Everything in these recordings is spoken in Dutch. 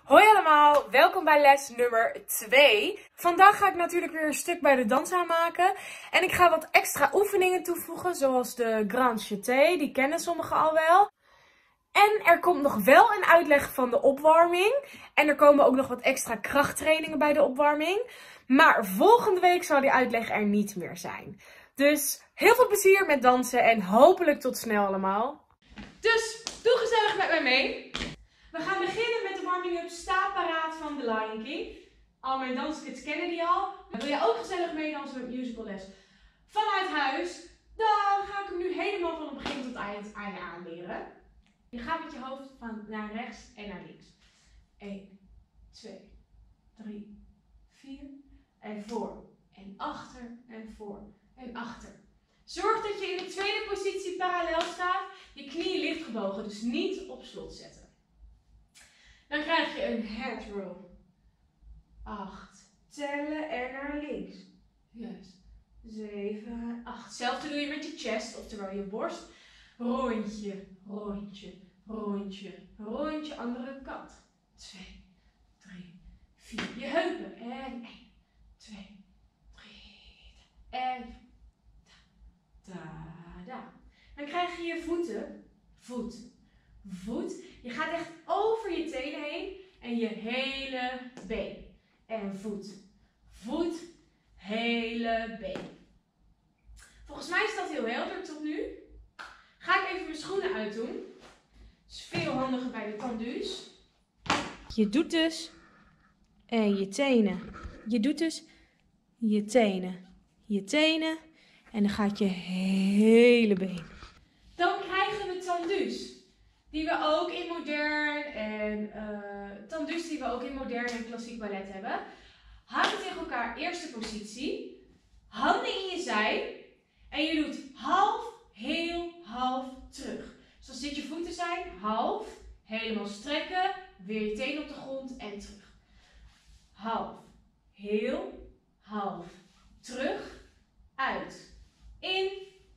Hoi allemaal, welkom bij les nummer 2. Vandaag ga ik natuurlijk weer een stuk bij de dans aanmaken. En ik ga wat extra oefeningen toevoegen, zoals de Grand Jeté, die kennen sommigen al wel. En er komt nog wel een uitleg van de opwarming. En er komen ook nog wat extra krachttrainingen bij de opwarming. Maar volgende week zal die uitleg er niet meer zijn. Dus heel veel plezier met dansen en hopelijk tot snel allemaal. Dus doe gezellig met mij mee. We gaan beginnen met de warming-up. Sta paraat van The Lion King. Al mijn danskids kennen die al. Maar wil jij ook gezellig meedansen met musicalles vanuit huis? Dan ga ik hem nu helemaal van het begin tot eind aan je aanleren. Je gaat met je hoofd van naar rechts en naar links. 1, 2, 3, 4. En voor. En achter. En voor. En achter. Zorg dat je in de tweede positie parallel staat. Je knieën licht gebogen. Dus niet op slot zetten. Dan krijg je een head roll. 8. Tellen en naar links. Juist. 7, 8. Hetzelfde doe je met je chest, oftewel je borst. Rondje, rondje, rondje, rondje. Andere kant. 2, 3, 4. Je heupen. En 1, 2, 3. En da. Dan krijg je je voeten. Voet. Voet. Je gaat echt over je tenen heen en je hele been. En voet. Voet. Hele been. Volgens mij is dat heel helder tot nu. Ga ik even mijn schoenen uitdoen. Dat is veel handiger bij de tendus. Je doet dus en je tenen. Je doet dus je tenen. Je tenen en dan gaat je hele been. Dan krijgen we tendus. Die we ook in modern en tendus die we ook in modern en klassiek ballet hebben. Handen tegen elkaar, eerste positie. Handen in je zij. En je doet half, heel, half terug. Dus als dit je voeten zijn, half, helemaal strekken, weer je tenen op de grond en terug. Half, heel, half, terug, uit, in,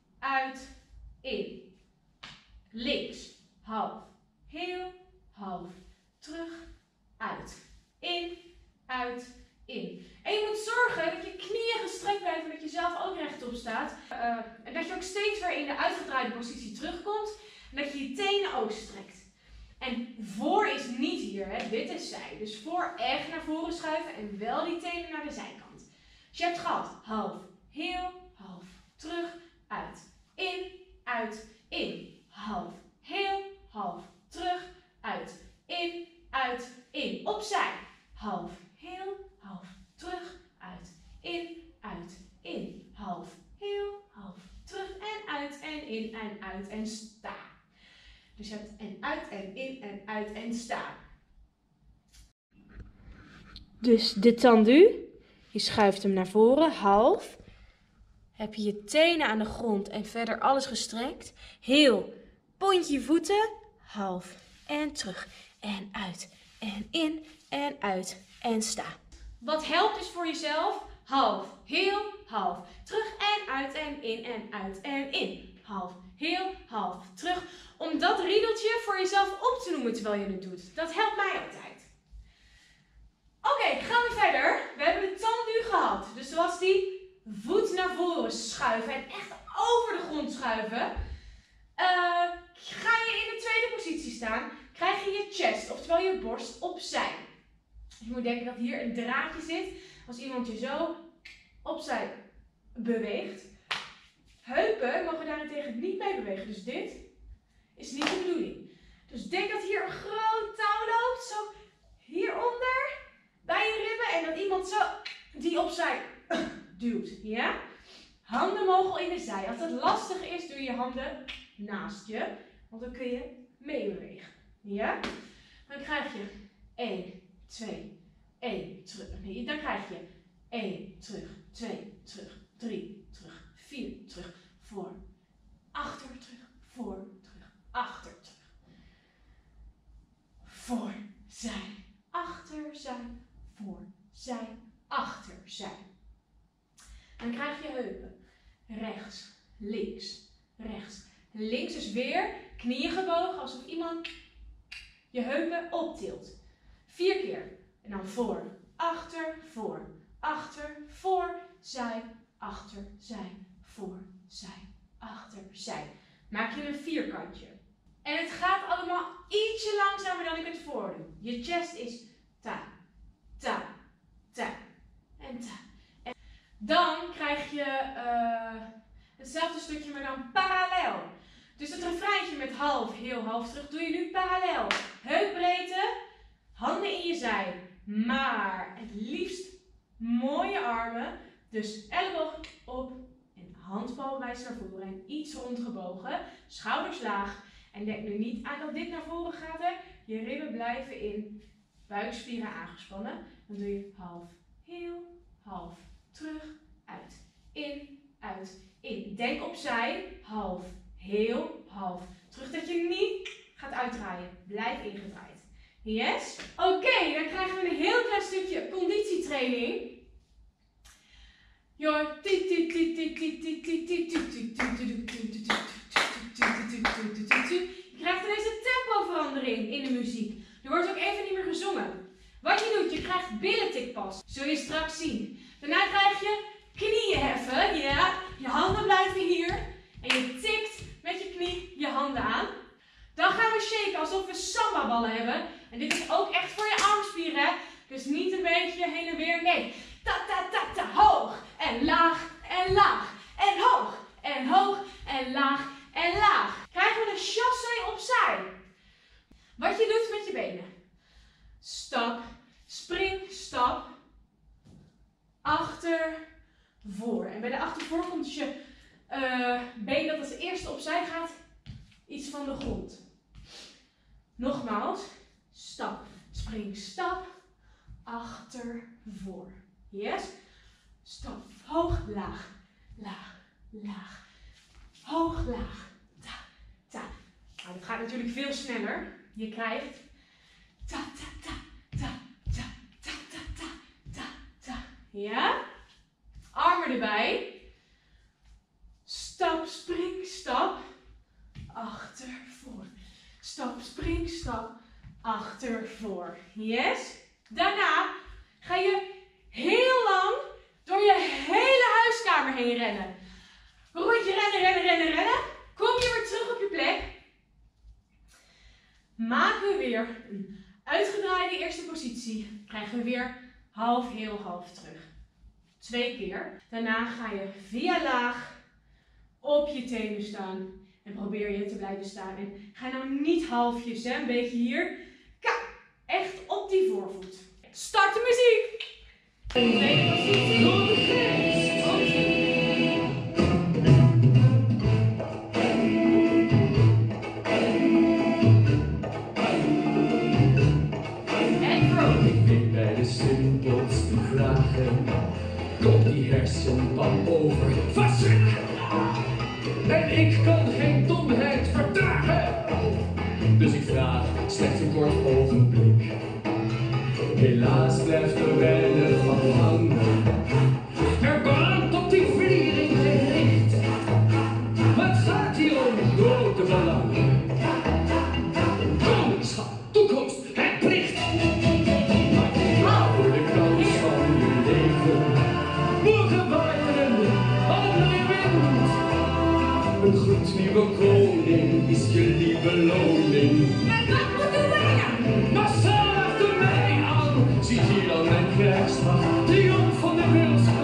in. Links. Half, heel, half, terug, uit, in, in. En je moet zorgen dat je knieën gestrekt blijven, dat je zelf ook rechtop staat. En dat je ook steeds weer in de uitgedraaide positie terugkomt. En dat je je tenen ook strekt. En voor is niet hier, hè? Dit is zij. Dus voor echt naar voren schuiven en wel die tenen naar de zijkant. Dus je hebt gehad, half, heel, half, terug, uit, in, half, heel, half, terug, uit, in, opzij, half, heel, half, terug, uit, in, half, heel, half, terug en in en sta. Dus je hebt en in en sta. Dus de tendu, je schuift hem naar voren, half. Heb je je tenen aan de grond en verder alles gestrekt. Heel, pontje je voeten, half en terug en uit en in en uit en sta. Wat helpt is voor jezelf, half, heel, half, terug en uit en in. Half, heel, half, terug. Om dat riedeltje voor jezelf op te noemen terwijl je het doet. Dat helpt mij altijd. Oké, gaan we verder. We hebben de tendu gehad. Dus dat was die voet naar voren schuiven en echt over de grond schuiven. Ga je in de tweede positie staan, krijg je je chest, oftewel je borst, opzij. Je moet denken dat hier een draadje zit. Als iemand je zo opzij beweegt. Heupen mogen daarentegen niet mee bewegen. Dus dit is niet de bedoeling. Dus denk dat hier een groot touw loopt, zo hieronder, bij je ribben. En dat iemand zo die opzij duwt. Ja? Handen mogen in de zij. Als dat lastig is, doe je handen naast je. Want dan kun je meebewegen. Ja? Dan krijg je 1, 2, 1, terug. Nee, dan krijg je 1, terug, 2, terug, 3, terug, 4, terug, voor, achter, terug, voor, terug, achter, terug. Voor, zij, achter, zij, voor, zij, achter, zij. Dan krijg je heupen. Rechts, links, rechts, links. Dus weer knieën gebogen, alsof iemand je heupen optilt. 4 keer. En dan voor, achter, voor, zij, achter, zij, voor, zij, achter, zij. Maak je een vierkantje. En het gaat allemaal ietsje langzamer dan ik het voordoe. Je chest is ta, ta, ta en ta. En dan krijg je hetzelfde stukje, maar dan parallel. Dus het refreintje met half, heel, half terug doe je nu parallel. Heupbreedte, handen in je zij. Maar het liefst mooie armen. Dus elleboog op en handpalm wijst naar voren. En iets rondgebogen, schouders laag. En denk nu niet aan dat dit naar voren gaat. Hè. Je ribben blijven in, buikspieren aangespannen. Dan doe je half, heel, half, terug, uit, in. Denk opzij, half, heel, half. Terug dat je niet gaat uitdraaien. Blijf ingedraaid. Yes? Oké, dan krijgen we een heel klein stukje conditietraining. Je krijgt ineens een tempoverandering in de muziek. Er wordt ook even niet meer gezongen. Wat je doet, je krijgt billentikpas. Zul je straks zien. Daarna krijg je knieën heffen. Ja, je handen blijven hier. En je tikt met je knie je handen aan. Dan gaan we shaken alsof we samba-ballen hebben. En dit is ook echt voor je armspieren. Hè? Dus niet een beetje heen en weer. Nee. Ta, ta, ta, ta. Hoog en laag en laag. En hoog en hoog en laag en laag. Krijgen we een chassé opzij. Wat je doet met je benen. Stap, spring, stap. Achter, voor. En bij de achtervoor komt je been dat als eerste opzij gaat iets van de grond. Nogmaals. Stap, spring, stap. Achter, voor. Yes? Stap, hoog, laag, laag, laag. Hoog, laag. Ta, ta. Nou, dat gaat natuurlijk veel sneller. Je krijgt ta, ta, ta, ta, ta, ta, ta, ta, ta, ta. Ja? Armen erbij. Stap, spring, stap. Achter, voor. Stap, spring, stap. Achter, voor. Yes? Daarna ga je heel lang door je hele huiskamer heen rennen. Rondje rennen, rennen, rennen, rennen. Kom je weer terug op je plek. Maken we weer een uitgedraaide eerste positie. Krijgen we weer half, heel, half terug. 2 keer. Daarna ga je via laag op je tenen staan. En probeer je te blijven staan. En ga nou niet halfjes, hè. Een beetje hier. Kijk, echt op die voorvoet. Start de muziek! Tweede positie. Ik denk bij de simpelste vragen. Komt die hersenpan over verschrik. En ik kan geen domheid verdragen. Dus ik vraag slechts een kort ogenblik. Helaas blijft er weinig van hangen. Er brandt op die vliering gericht. Maar het gaat hier om grote belangen. Koningschap, toekomst, het plicht. Voor de kans van je leven. Morgen waait er een andere wind. Een gloednieuwe koning is je lieve beloning. En wat moeten wij nou? Massaal achter mij aan. Zie hier dan mijn krijgsmacht, triomf van de wils.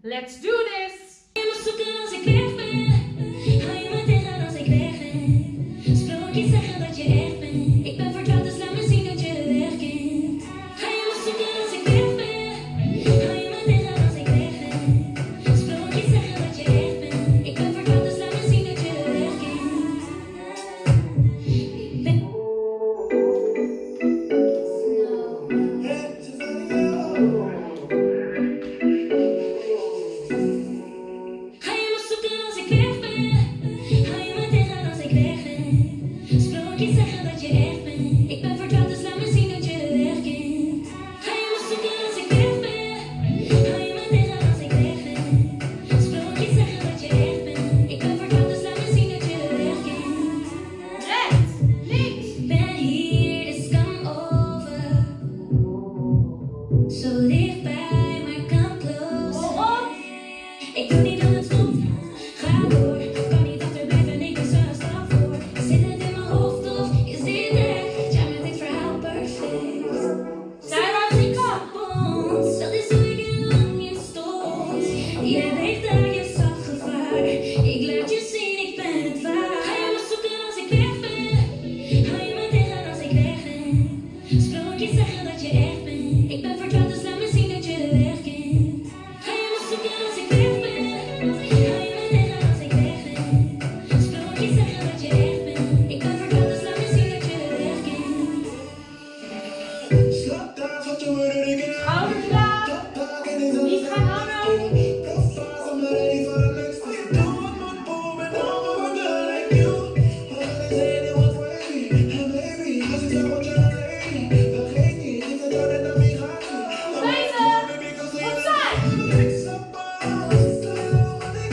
Let's do this! Je moet zoeken als ik weg ben. Hou je me tegen als ik weg ben. Sprookjes zeggen dat je echt bent. Ik ben vertrouwd, dus laat me zien dat je de weg kent. Hou je me zoeken als ik weg ben. Hou je me tegen als ik weg ben. Sprookjes zeggen dat je echt bent. Ik ben vertrouwd, dus laat me zien dat je de weg kent. Ik ben... Ga je me zoeken als ik weg ben? Hou je me tegen als ik weg ben? Sprookjes zeggen dat je echt bent. Ik ben vertrouwd, dus laat me zien dat je de weg kent. Ga je me zoeken als ik weg ben? Hou je me tegen als ik weg ben? Sprookjes zeggen dat je echt bent. Ik ben vertrouwd, dus laat me zien dat je de weg kent. Rechts, links. Ik ben hier, dus kom over. Zo dichtbij, maar kom close. Ik doe niet dat het goed. Ga door. Kan niet achterblijven, ik ben zo een stap voor. Zit het in mijn hoofd of is dit echt? Jij met dit verhaal perfect. Zijn we als ik kan? Ons, dat is hoe ik er lang in stond. Jij weet dat je zag gevaar. Ik laat je zien, ik ben het waar. Ga je me zoeken als ik weg ben? Hou je me tegen als ik weg ben? Sprookjes zeggen dat je echt bent. Ik ben vertrouwd, dus laat me zien dat je de weg kent. Ga je me zoeken als ik weg ben? Hou je me tegen als ik weg ben? Sprookjes zeggen dat je echt bent. Ik ben vertrouwd, dus laat me zien dat je de weg kent. Schouders laag. Niet gaan hangen. Opzij.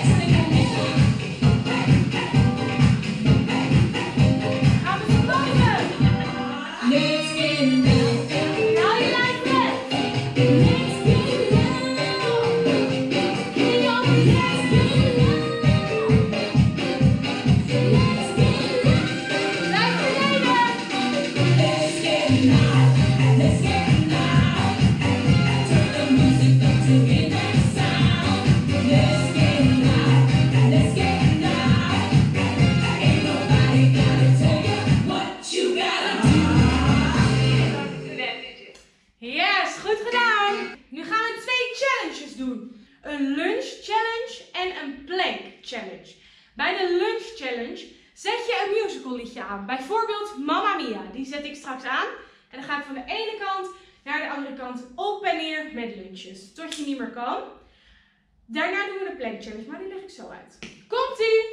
Een lunch challenge en een plank challenge. Bij de lunch challenge zet je een musical liedje aan. Bijvoorbeeld Mamma Mia. Die zet ik straks aan. En dan ga ik van de ene kant naar de andere kant op en neer met lunches. Tot je niet meer kan. Daarna doen we de plank challenge. Maar die leg ik zo uit. Komt-ie!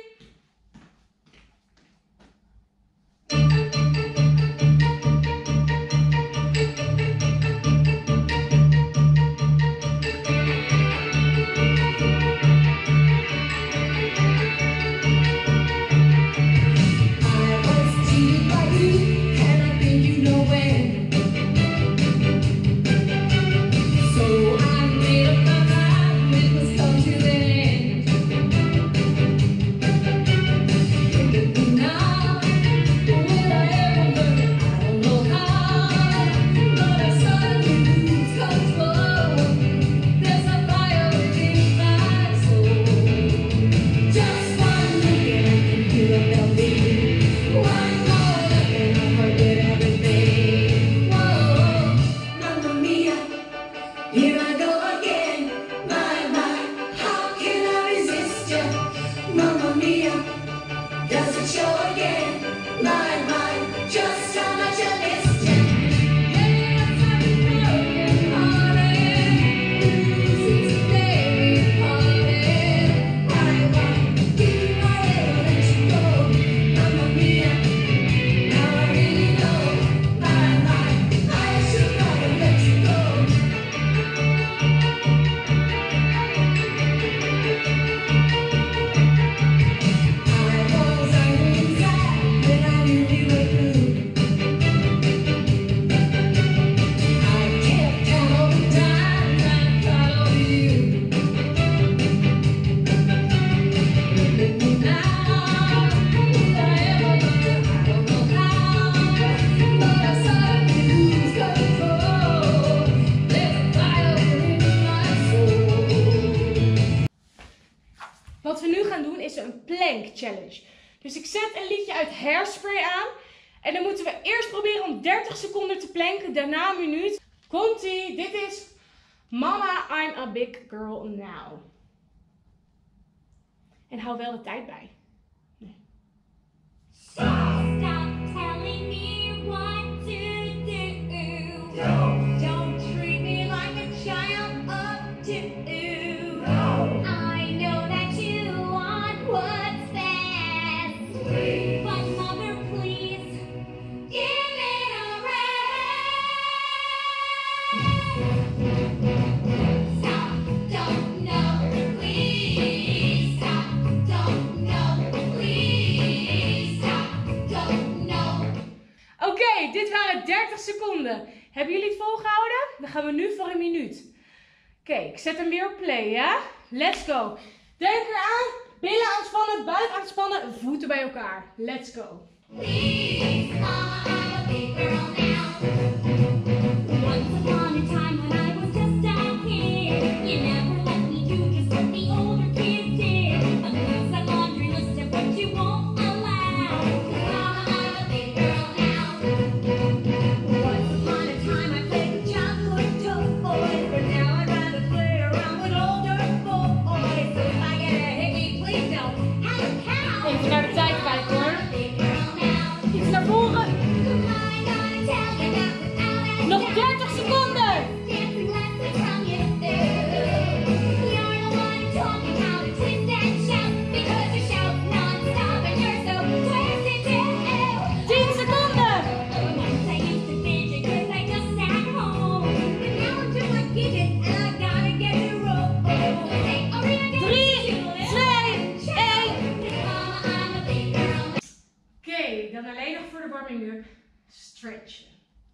Wat we nu gaan doen is een plank challenge. Dus ik zet een liedje uit Hairspray aan. En dan moeten we eerst proberen om 30 seconden te planken. Daarna een minuut. Komt-ie. Dit is Mama, I'm a big girl now. En hou wel de tijd bij. Nee. Stop telling me what to do. Don't treat me like a child up to. I know that you want what's best. But mother, please give it a rest. Stop, don't know, please. Stop, don't know, please. Stop, don't know. Oké, dit waren 30 seconden. Hebben jullie het volgehouden? Dan gaan we nu voor een minuut. Oké, ik zet hem weer op play, ja? Let's go. Denk eraan. Billen aanspannen, buik aanspannen, voeten bij elkaar. Let's go. Please, Mama, I'm a big girl now. Once upon a time when I was just a kid, you never let me do just what the older kids did. A list, a laundry list of what you won't allow. Mama, I'm a big girl now. Once upon a time I played with childhood toys, but now I'd rather play around with older boys. So if I get a hickey, please don't have a cow. Even naar de tijd kijken hoor. I'm a big girl now. Iets naar voren. Am I gonna tell you that without a Nog 30 seconden. dance warming-up stretchen.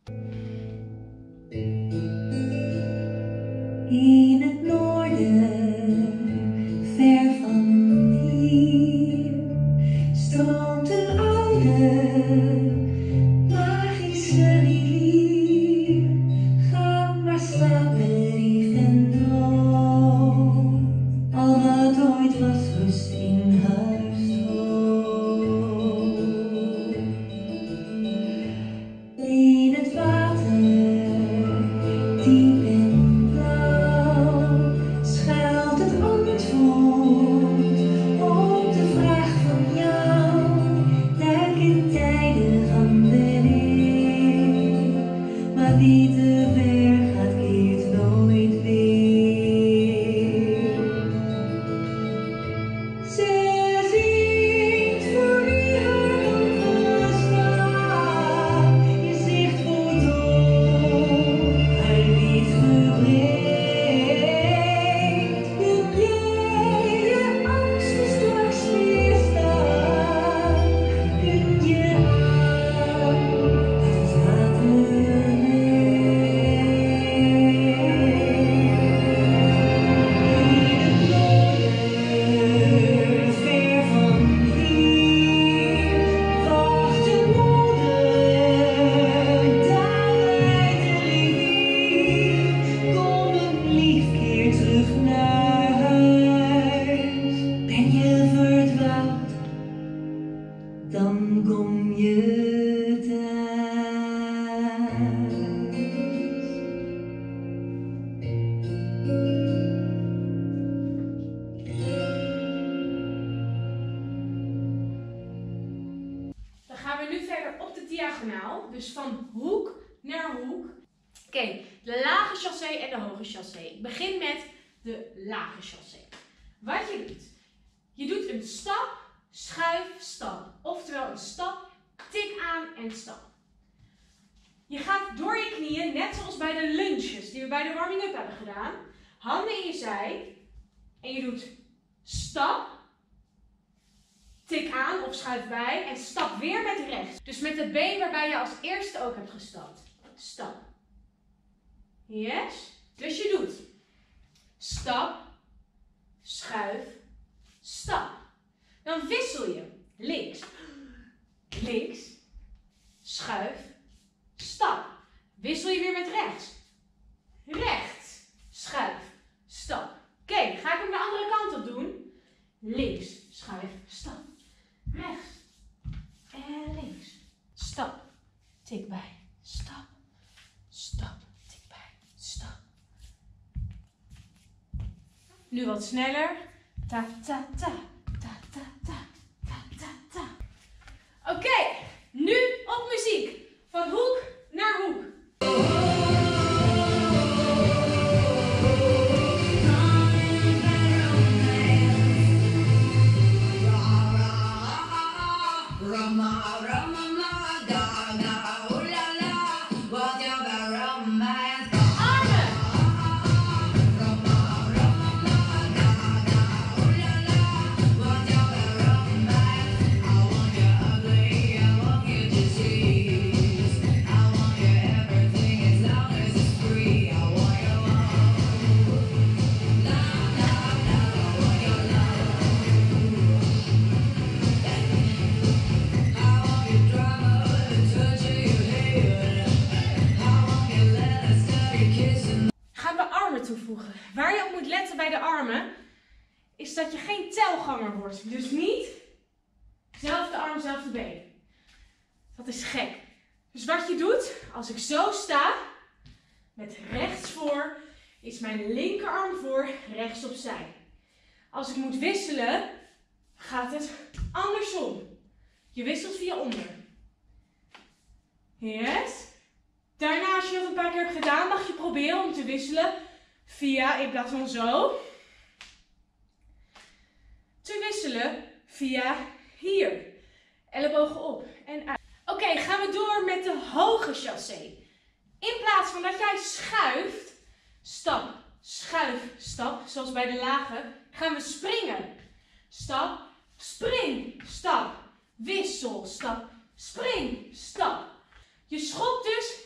In het noorden, ver van hier, stroomt een oude, magische rivier. Ga maar slapen, lief en droom, al wat ooit was rust in haar stroom. In het water, diep en blauw, schuilt het antwoord op de vraag van jou. Duik in tijden van de leer, maar wie te ver gaat keert nooit weer. Ze zingt voor wie haar handen slaat, je zicht wordt door haar lied gebreekt. Kun jij je angsten straks weerstaan? Kun je aan het water ver van hier, wacht een moeder, daar bij de rivier. Kom een lief keer terug naar huis. Ben je verdwaald, dan kom je thuis. Dan gaan we nu verder op de diagonaal. Dus van hoek naar hoek. Oké, de lage chassé en de hoge chassé. Ik begin met de lage chassé. Wat je doet. Je doet een stap, schuif, stap. Oftewel een stap, tik aan en stap. Je gaat door je knieën, net zoals bij de lunges die we bij de warming-up hebben gedaan. Handen in je zij. En je doet stap, tik aan of schuif bij en stap weer met rechts. Dus met het been waarbij je als eerste ook hebt gestapt. Stap. Yes? Dus je doet stap, schuif, stap. Dan wissel je links, links, schuif, stap. Wissel je weer met rechts, rechts, schuif, stap. Oké, ga ik hem de andere kant op doen. Links, schuif, stap. Rechts en links. Stap, tik bij, stap, stap, tik bij, stap. Nu wat sneller. Ta ta ta, ta ta ta, ta ta ta. Oké, nu op muziek. Van hoek naar hoek. Toevoegen. Waar je op moet letten bij de armen is dat je geen telganger wordt. Dus niet zelfde arm, zelfde been. Dat is gek. Dus wat je doet, als ik zo sta, met rechts voor, is mijn linkerarm voor, rechts opzij. Als ik moet wisselen, gaat het andersom. Je wisselt via onder. Yes. Daarna, als je dat een paar keer hebt gedaan, mag je proberen om te wisselen via, in plaats van zo, te wisselen via hier. Ellebogen op en uit. Oké, gaan we door met de hoge chassé. In plaats van dat jij schuift, stap, schuif, stap, zoals bij de lage, gaan we springen. Stap, spring, stap, wissel, stap, spring, stap.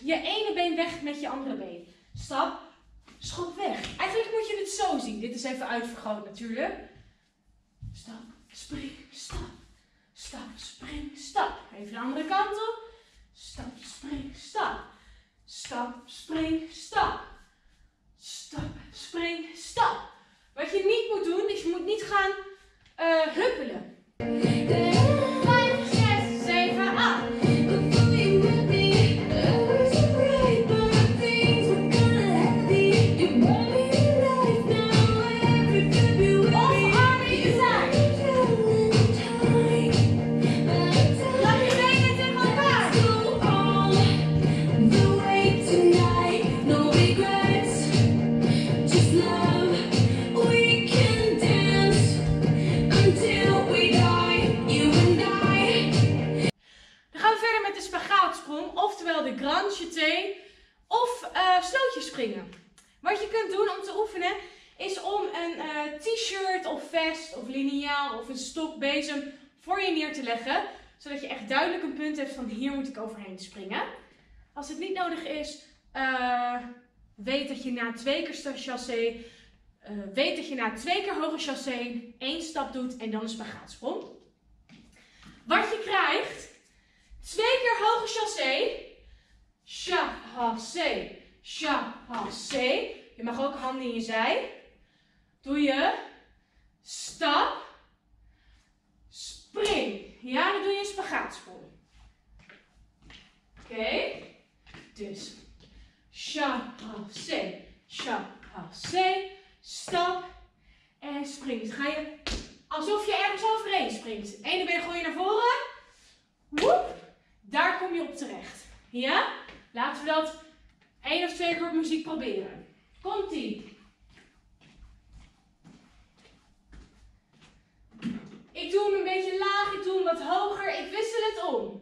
je ene been weg met je andere been. Stap, schop weg. Eigenlijk moet je het zo zien. Dit is even uitvergroot natuurlijk. Stap, spring, stap. Stap, spring, stap. Even de andere kant op. Stap, spring, stap. Stap, spring, stap. Stap, spring, stap. Wat je niet moet doen, is je moet niet gaan huppelen. 5, 6, 7, 8. Oftewel de grand jeté of slootjespringen. Wat je kunt doen om te oefenen is om een t-shirt of vest of liniaal of een stok, bezem voor je neer te leggen. Zodat je echt duidelijk een punt hebt van hier moet ik overheen springen. Als het niet nodig is, weet dat je na 2 keer chassé, weet dat je na 2 keer hoge chassé 1 stap doet en dan een spagaatsprong. Wat je krijgt, 2 keer hoge chassé, chassé, chassé. Je mag ook handen in je zij. Doe je stap, spring. Ja, dan doe je een spagaatsprong. Oké. Dus chassé, chassé, stap en spring. Dus ga je alsof je ergens overheen springt. Ene been gooi je naar voren. Woep. Daar kom je op terecht. Ja? Laten we dat 1 of 2 keer op muziek proberen. Komt-ie. Ik doe hem een beetje laag, ik doe hem wat hoger. Ik wissel het om.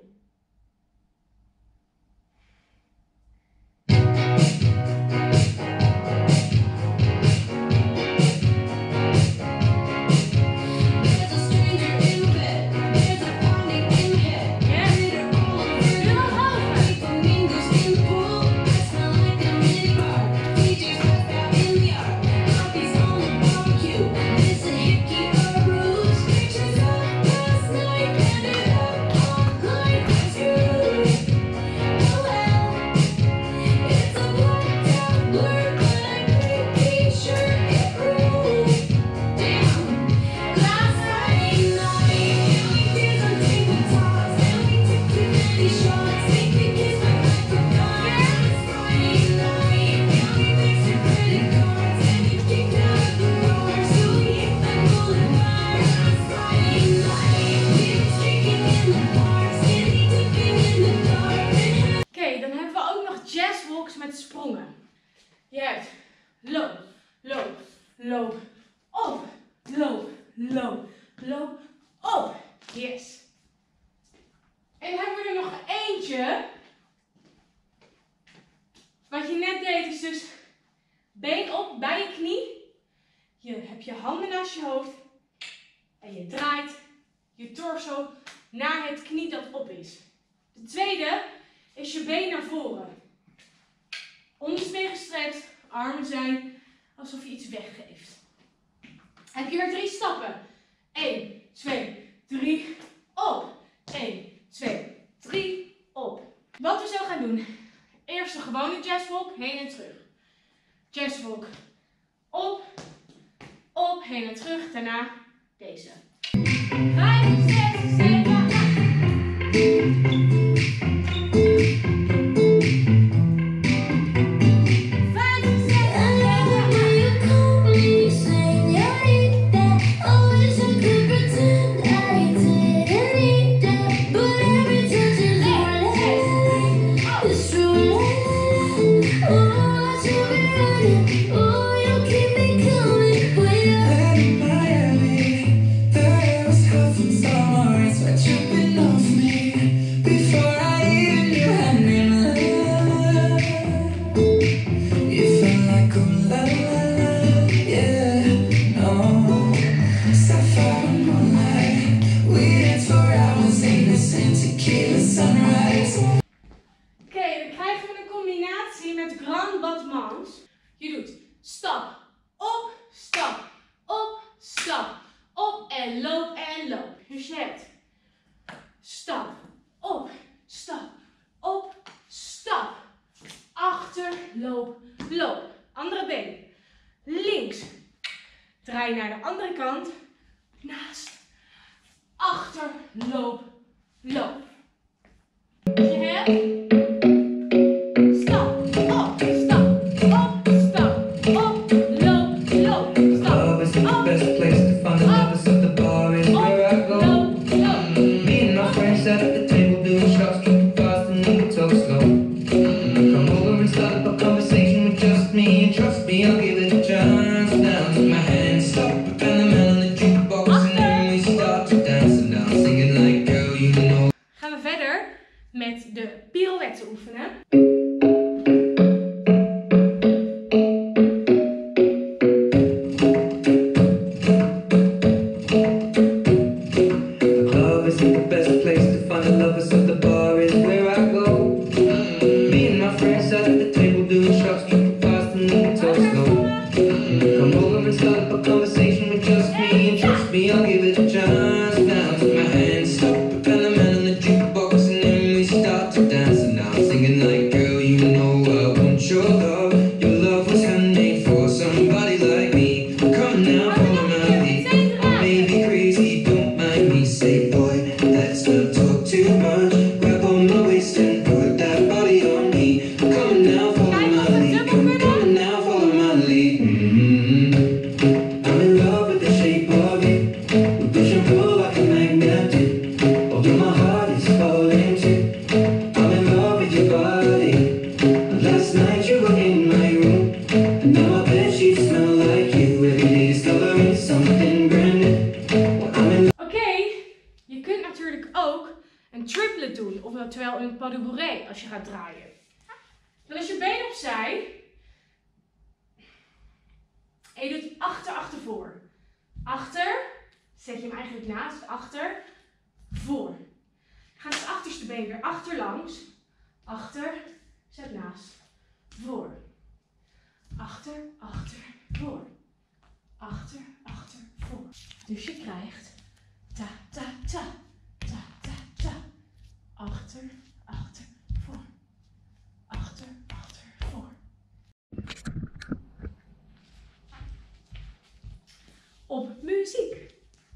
Met sprongen. Je hebt loop, loop, loop, op, loop, loop, loop, op. Yes. En dan hebben we er nog eentje. Wat je net deed is dus been op bij je knie. Je hebt je handen naast je hoofd. En je draait je torso naar het knie dat op is. De tweede is je been naar voren. Onderbeen gestrekt, armen zijn alsof je iets weggeeft. Heb je weer 3 stappen. 1, 2, 3, op. 1, 2, 3, op. Wat we zo gaan doen. Eerst een gewone jazzwalk, heen en terug. Jazzwalk, op, op, heen en terug. Daarna deze. 5, 6, 7, 8. Miami, there was half some summer. en loop. Dus je hebt stap, op, stap, achter, loop, loop. Andere been. Links. Draai naar de andere kant. Naast, achter, loop, loop. Dus je hebt stap, op, loop, loop. Love is the best place to find the lovers at the bar is where I go. Me and my friends sat at the table doing shots, tripping fast and we talk slow. Come over and start up a conversation with just me, and trust me, I'll give it a chance. Now take my hand, stop, and the man on the jukebox, and then we start to dance. And now singing like girl, you know. Gaan we verder met de pirouetten oefenen. Love is the best place to find the lovers at the bar is where I go. Me and my friends sat at the table doing shots, tripping fast and then we talk slow. Come over and start up a conversation with just me, and trust me, I'll give it a chance. Now take my hand, stop, and the man on the jukebox, and then we start to dance. And now I'm singing like girl, you know I want your love. Your love was handmade for somebody like me. Come now, follow my lead. I may be crazy, don't mind me. Say boy, let's not talk too much. Grab on my waist and put that body on me. Come now, follow my lead. Come now, follow my lead. I'm in love with the shape of it. We push and pull like a magnet did. Although my heart is falling too. I'm in love with your body. Last night you were in my room, and now my bedsheets smell like you. Every day discovering something brand new. Well, I'm in Oké, je kunt natuurlijk ook een triplet doen, oftewel een pas de bourrée als je gaat draaien. Dan is je been opzij en je doet achter, achter, voor. Achter, zet je hem eigenlijk naast, achter, voor. Dan gaat het achterste been weer achterlangs, achter, zet naast, voor. Achter, achter, voor. Achter, achter, voor. Dus je krijgt ta, ta, ta, ta, ta, ta. Achter, achter, voor. Achter, achter, voor. Op muziek.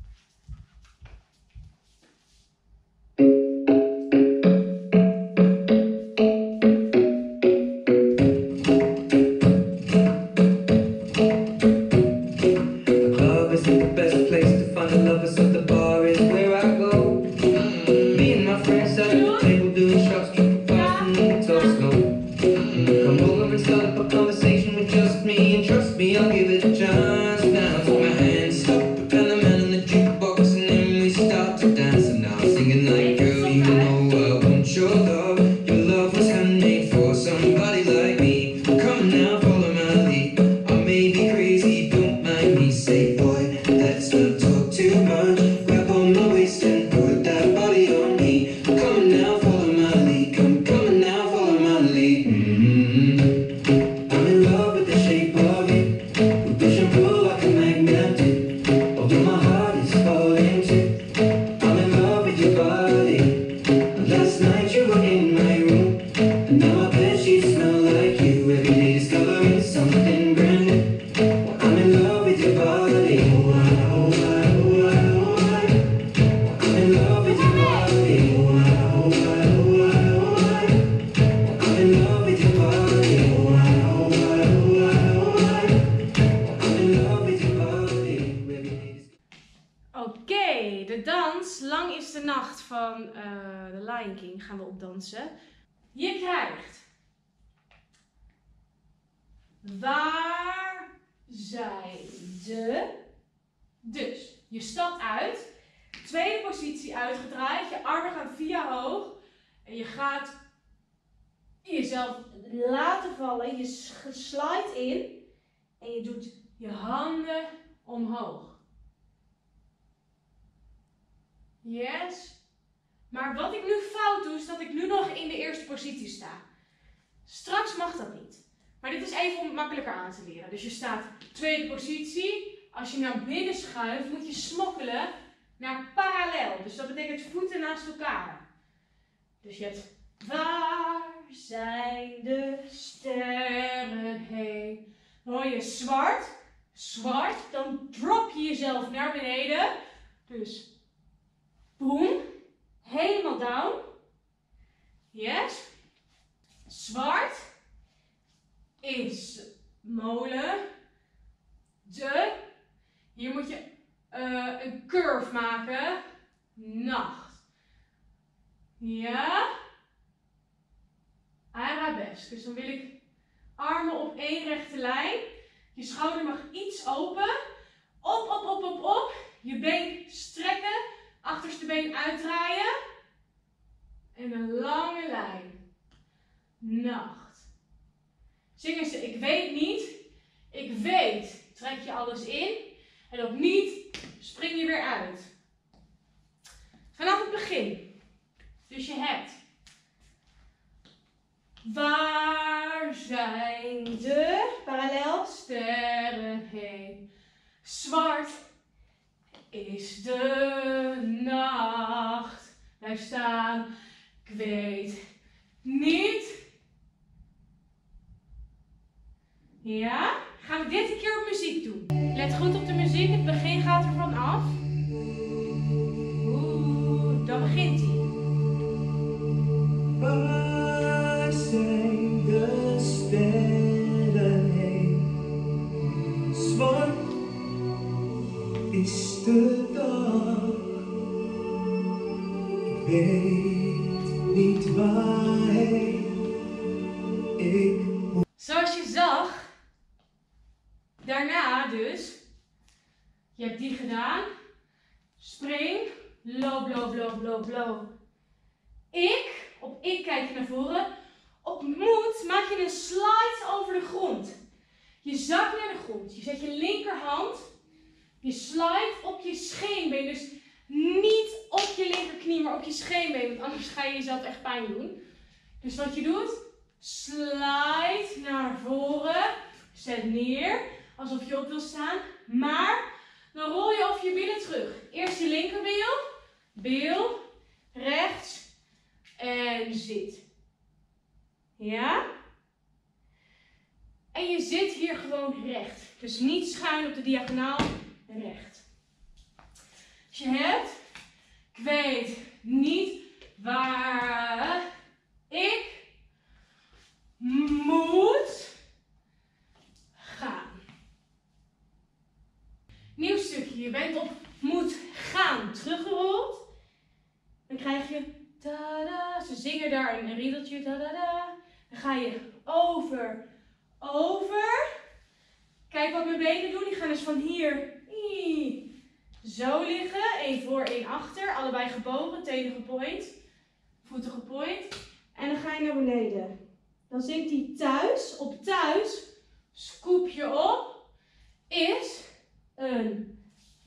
Love is the best place to find the lovers at the bar is where I go. Me and my friends sat at the table doing shots, tripping fast and then we talk slow. Come over and start up a conversation with just me, and trust me, I'll give it a chance. Now take my hand, stop, and the man on the jukebox, and then we start to dance. And now I'm singing like girl, you know I want your love. Your love was handmade for somebody like me. Come now, follow my lead. I may be crazy, don't mind me. Say boy, let's not talk too much. Grab on my waist and put that body on me. Come now, follow my lead. Come now, follow my lead. I'm in love with the shape of it. We push and pull like a magnet did. Although my heart is falling too. I'm in love with your body. Last night you were in my room, and now my bedsheets smell like you. Every day discovering something brand new. Well, I'm in love with your body. Oh, I, oh, I, oh, I, oh, I. I'm in love with your body. Oh, I, oh, I, oh, I, oh, I. I'm in love with your body. Oh, I, oh, I, oh, I, oh, I. I'm in love with your body. Every day Oké, de dans Lang is de nacht van The Lion King gaan we opdansen. Je krijgt waar zij de. Dus je stapt uit, tweede positie uitgedraaid, je armen gaan via hoog en je gaat jezelf laten vallen, je slide in en je doet je handen omhoog. Yes. Maar wat ik nu fout doe, is dat ik nu nog in de eerste positie sta. Straks mag dat niet. Maar dit is even om het makkelijker aan te leren. Dus je staat tweede positie. Als je naar binnen schuift, moet je smokkelen naar parallel. Dus dat betekent voeten naast elkaar. Dus je hebt waar zijn de sterren heen? Dan hoor je zwart, zwart. Dan drop je jezelf naar beneden. Dus boom, helemaal down. Yes. Zwart is molen. Hier moet je een curve maken. Nacht. Ja. Arabesque. Dus dan wil ik armen op één rechte lijn. Je schouder mag iets open. Op, op, op, op, op. Je been strekken. Achterste been uitdraaien. En een lange lijn. Nacht. Zingen ze, ik weet niet. Ik weet. Trek je alles in. En op niet spring je weer uit. Vanaf het begin. Dus je hebt. Waar zijn de parallel sterren heen? Zwart is de nacht. Blijf staan. Ik weet niet. Ja? Gaan we dit een keer op muziek doen. Let goed op de muziek. Het begin gaat ervan af. Oeh, dan begint hij. Waar zijn de sterren heen? Zwart is de dag. Ik weet niet waarheen ik moet. Zoals je zag, daarna dus, je hebt die gedaan. Spring, loop, loop, loop, loop, loop. Op ik kijk je naar voren. Op moet maak je een slide over de grond. Je zakt naar de grond. Je zet je linkerhand, je slide op je scheenbeen. Dus niet op je linkerknie, maar op je scheenbeen. Want anders ga je jezelf echt pijn doen. Dus wat je doet, slide naar voren. Zet neer, alsof je op wil staan. Maar dan rol je over je billen terug. Eerst je linkerbil, bil, rechts en zit. Ja? En je zit hier gewoon recht. Dus niet schuin op de diagonaal, recht. Dus je hebt, ik weet niet waar ik moet gaan. Nieuw stukje. Je bent op moet gaan teruggerold. Dan krijg je tada. Ze zingen daar een riedeltje. Tada. Dan ga je over. Kijk wat mijn benen doen. Die gaan dus van hier zo liggen. 1 voor, 1 achter. Allebei gebogen. Tenen gepoint. Voeten gepoint. En dan ga je naar beneden. Dan zingt hij thuis. Op thuis. Scoop je op. Is een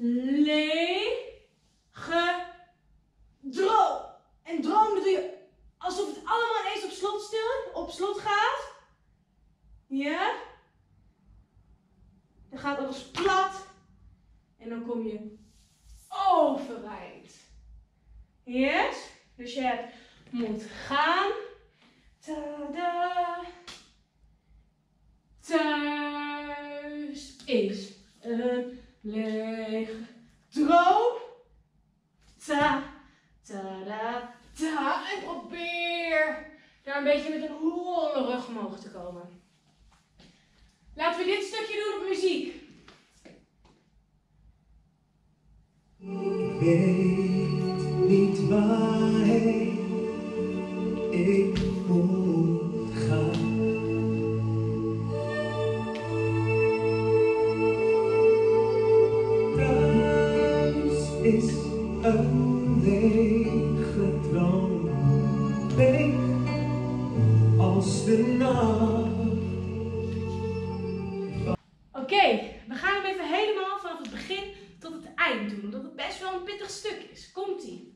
lege droom. En droom doe je alsof het allemaal ineens op slot gaat. Ja? Dan gaat alles plat. En dan kom je overeind. Yes? Dus je hebt moet gaan. Tada. Thuis is een lege droom. Ta, tada, ta. En probeer daar een beetje met een holle rug omhoog te komen. Laten we dit stukje doen op muziek. Ik weet niet waarheen ik moet gaan. Thuis is een lege droom, leeg als de nacht. Oké, we gaan hem even helemaal vanaf het begin tot het eind doen, omdat het best wel een pittig stuk is. Komt-ie.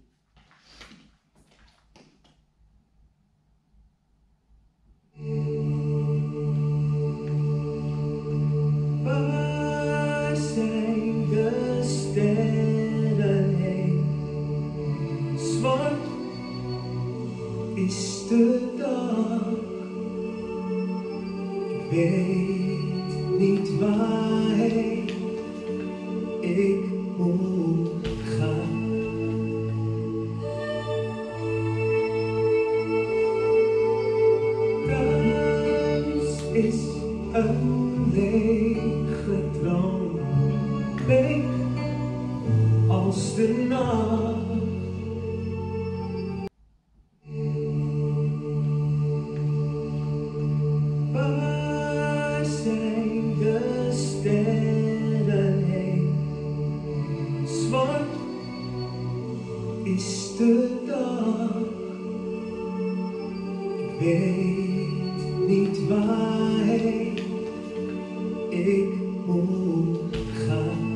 Waar zijn de sterren heen? Zwart is de dag. Ik weet niet waarheen ik moet gaan. Thuis is een lege droom, leeg als de nacht. Waar zijn de sterren heen? Zwart is de dag. Ik weet niet waarheen ik moet gaan.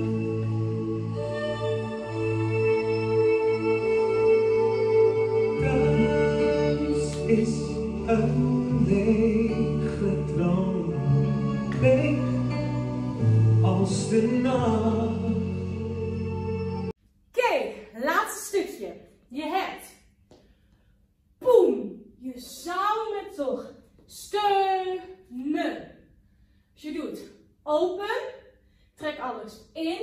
Thuis is een lege droom, leeg als de nacht. Oké, laatste stukje. Je hebt poem. Je zou me toch steunen. Dus je doet open, trek alles in,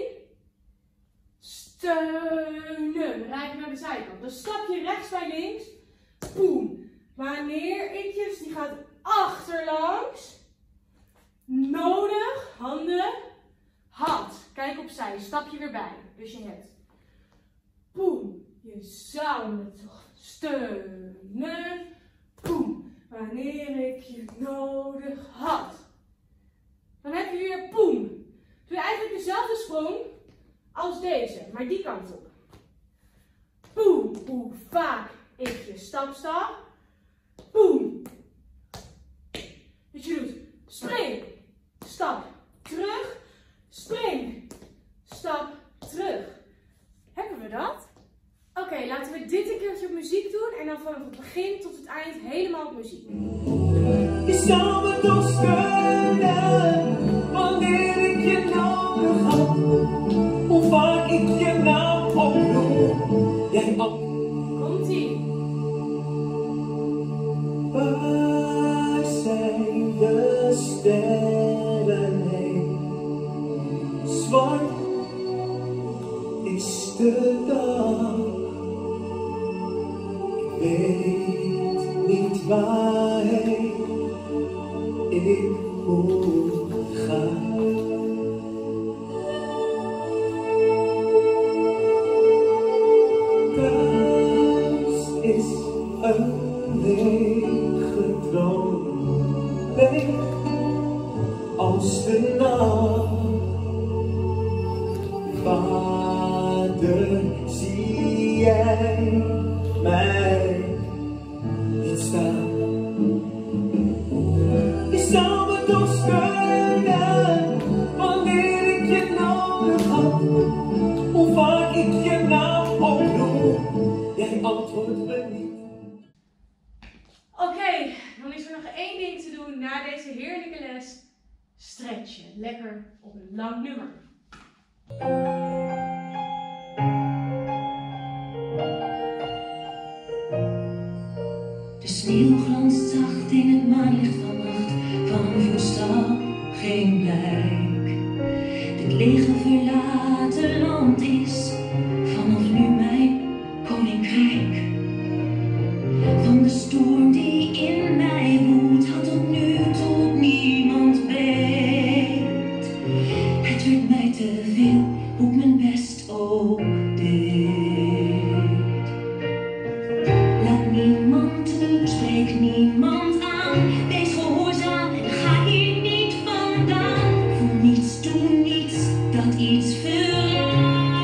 steunen. Rijk naar de zijkant. Dan stap je rechts bij links, poem. Wanneer ik die gaat achterlangs, nodig, handen, hand. Kijk opzij, stap je weer bij. Dus je hebt poem. Je zou me toch steunen. Poem. Wanneer ik je nodig had. Dan heb je weer poem. Doe je eigenlijk dezelfde sprong als deze, maar die kant op. Poem. Hoe vaak ik je stap. Poem. Dus je doet spring, stap, terug, spring, stap, terug. Hebben we dat? Oké, laten we dit een keertje op muziek doen en dan vanaf het begin tot het eind helemaal op muziek. Je zou me toch steunen wanneer ik je nodig had. Hoe vaak ik je naam opnoem, jij op. Komt-ie. Waar zijn de sterren heen? Zwart is de dag. Ik weet niet waarheen ik moet gaan. Thuis is een lege droom, leeg als de nacht. Vader, zie jij mij niet staan? Je zou me toch steunen wanneer ik je nodig had. Hoe vaak ik je naam opnoem, jij antwoordt me niet. Oké, dan is er nog één ding te doen na deze heerlijke les. Stretchen. Lekker op een lang nummer. De sneeuw glanst zacht in het maanlicht van nacht, van voetstap geen blijk. Dit lege verlaten land is vanaf nu mijn koninkrijk. Van de storm die in mij woedt, had tot nu toe niemand weet. Het werd mij te veel, hoe ik mijn best ook deed. Laat niemand toe, spreek niemand aan. Wees gehoorzaam en ga hier niet vandaan. Voel niets, doe niets dat iets verraadt.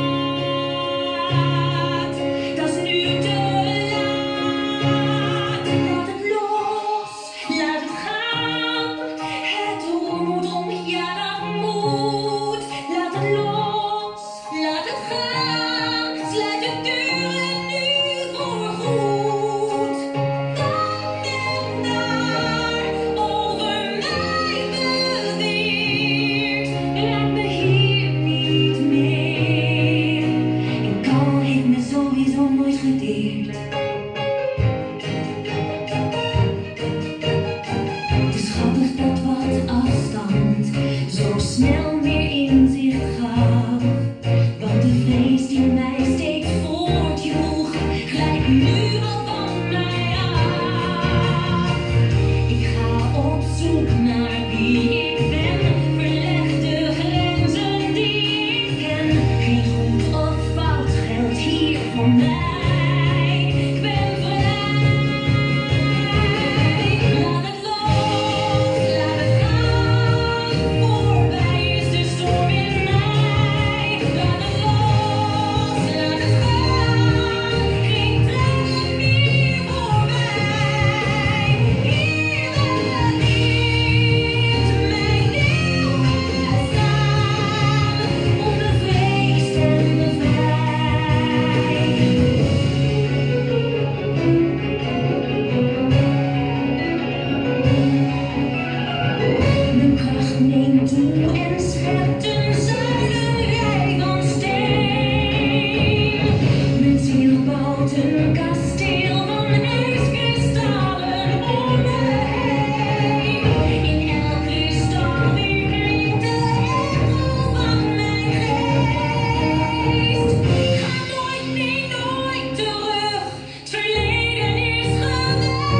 Een kasteel van ijskristallen om me heen. In elk kristal weer klinkt de echo van mijn geest. Ga nooit, nee, nooit terug. Het verleden is geweest.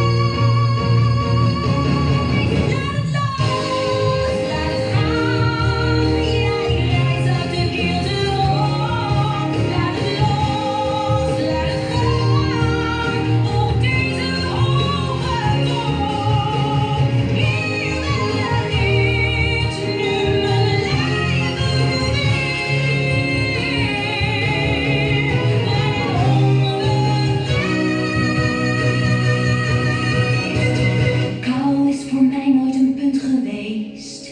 Laat het los, laat het gaan. Ja, ik reis uit de kilte op. Laat het los, laat het gaan. Op deze hoge toon. Hier ben ik, nu mijn leven weer. Kou is voor mij nooit een punt geweest.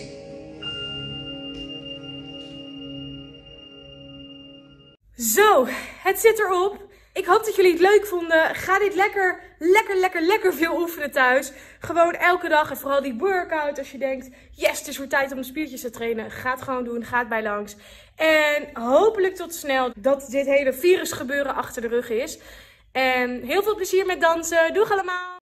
Zo, het zit erop. Ik hoop dat jullie het leuk vonden. Ga dit lekker veel oefenen thuis. Gewoon elke dag en vooral die workout. Als je denkt, yes, het is weer tijd om de spiertjes te trainen. Ga het gewoon doen, ga het bij langs. En hopelijk tot snel dat dit hele virusgebeuren achter de rug is. En heel veel plezier met dansen. Doeg allemaal!